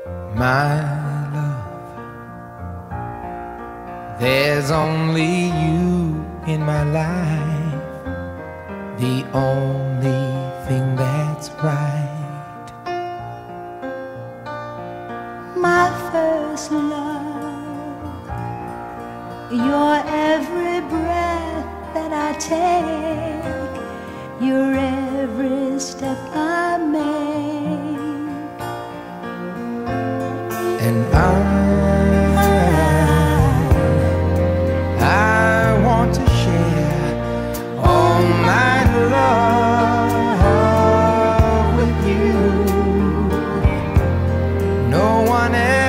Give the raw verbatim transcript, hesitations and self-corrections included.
my love. There's only you in my life, the only thing that's right. My first love, your every breath that I take, your every step I make. And I, I want to share all my love with you. No one else